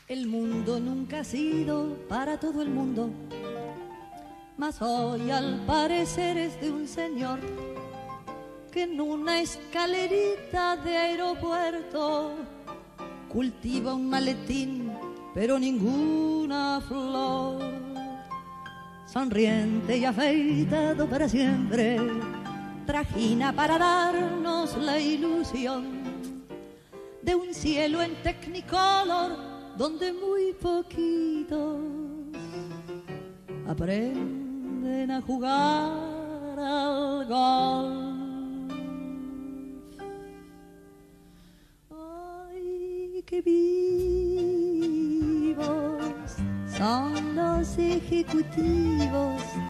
El mundo nunca ha sido para todo el mundo, mas hoy al parecer es de un señor que en una escalerita de aeropuerto cultiva un maletín, pero ninguna flor. Sonriente y afeitado para siempre, trajina para darnos la ilusión de un cielo en Technicolor donde muy poquitos aprenden a jugar al golf. Ay, qué vivos son los ejecutivos